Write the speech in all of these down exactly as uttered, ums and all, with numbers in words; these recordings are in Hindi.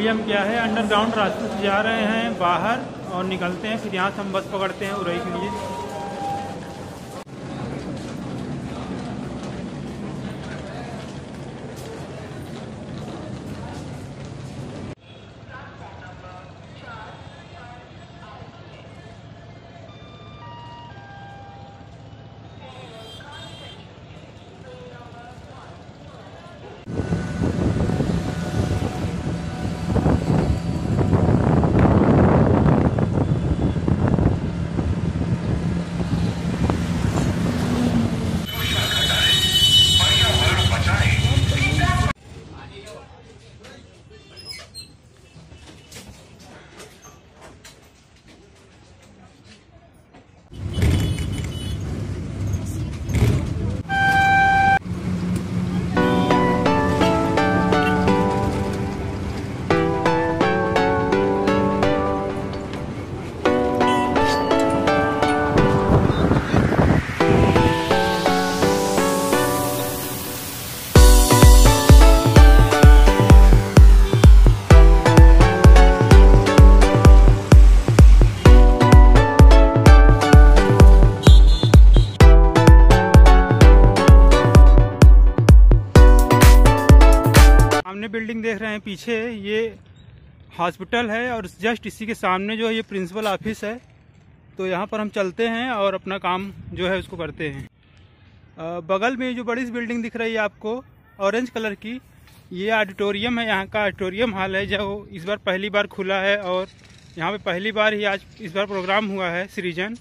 अभी हम क्या है अंडरग्राउंड रास्ते से जा रहे हैं बाहर और निकलते हैं, फिर यहाँ से हम बस पकड़ते हैं उरई के लिए। बिल्डिंग देख रहे हैं पीछे, ये हॉस्पिटल है और जस्ट इसी के सामने जो है ये प्रिंसिपल ऑफिस है। तो यहाँ पर हम चलते हैं और अपना काम जो है उसको करते हैं। बगल में जो बड़ी सी बिल्डिंग दिख रही है आपको ऑरेंज कलर की, ये ऑडिटोरियम है, यहाँ का ऑडिटोरियम हॉल है जो इस बार पहली बार खुला है और यहाँ पे पहली बार ही आज इस बार प्रोग्राम हुआ है सृजन।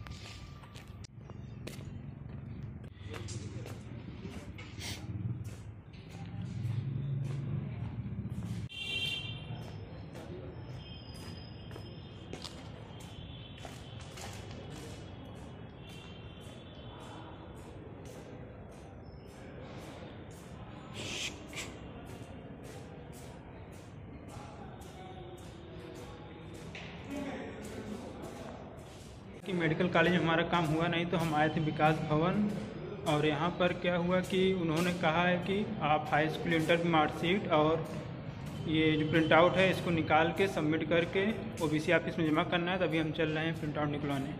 कि मेडिकल कॉलेज में हमारा काम हुआ नहीं तो हम आए थे विकास भवन, और यहाँ पर क्या हुआ कि उन्होंने कहा है कि आप हाई स्कूल इंटर की मार्कशीट और ये जो प्रिंट आउट है इसको निकाल के सबमिट करके ओबीसी ऑफिस में जमा करना है। तभी हम चल रहे हैं प्रिंट आउट निकलवाने।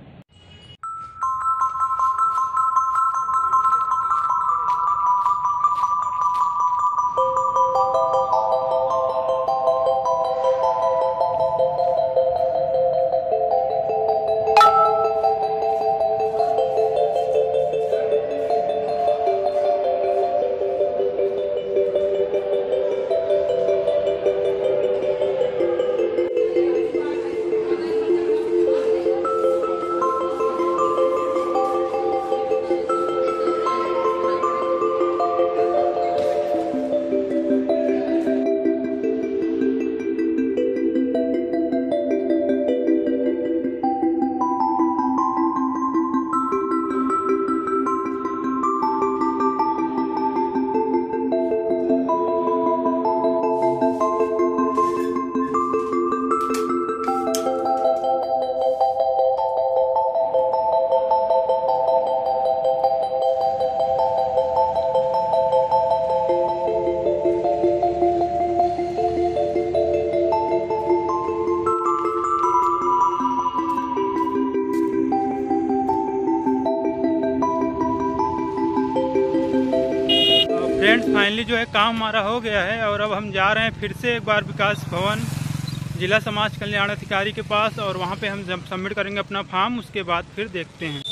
फ्रेंड्स फाइनली जो है काम हमारा हो गया है और अब हम जा रहे हैं फिर से एक बार विकास भवन जिला समाज कल्याण अधिकारी के पास, और वहाँ पे हम जब सबमिट करेंगे अपना फॉर्म उसके बाद फिर देखते हैं।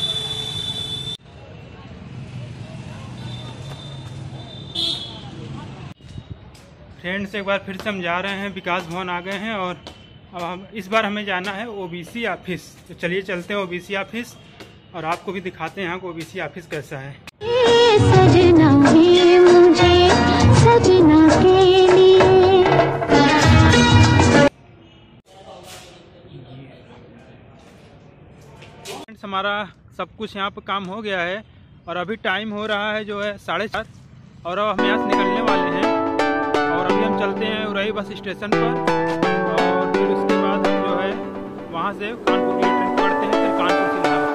फ्रेंड्स एक बार फिर से हम जा रहे हैं, विकास भवन आ गए हैं और अब हम इस बार हमें जाना है ओबीसी ऑफिस। तो चलिए चलते हैं ओबीसी ऑफिस और आपको भी दिखाते हैं यहाँ का ओबीसी ऑफिस कैसा है। सजना है मुझे सजना के लिए। हमारा सब कुछ यहाँ पे काम हो गया है और अभी टाइम हो रहा है जो है साढ़े चार, और अब हम यहाँ से निकलने वाले हैं और अभी हम चलते हैं उरई बस स्टेशन पर, और फिर उसके बाद हम जो है वहाँ से कानपुर के लिए ट्रेन पकड़ते हैं, फिर कानपुर से इलाहाबाद।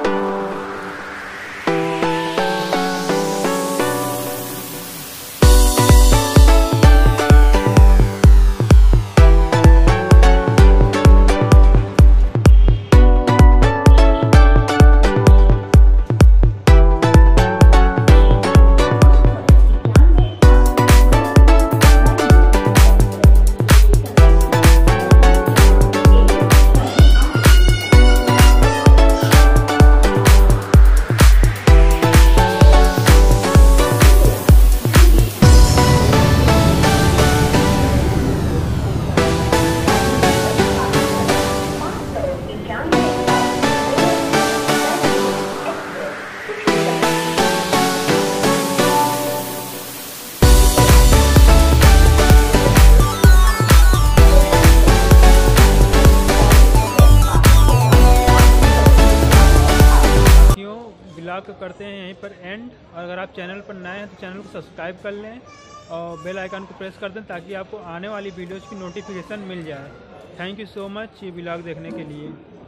ब्लॉग को करते हैं यहीं पर एंड। और अगर आप चैनल पर नए हैं तो चैनल को सब्सक्राइब कर लें और बेल आइकन को प्रेस कर दें ताकि आपको आने वाली वीडियोज़ की नोटिफिकेशन मिल जाए। थैंक यू सो मच ये ब्लॉग देखने के लिए।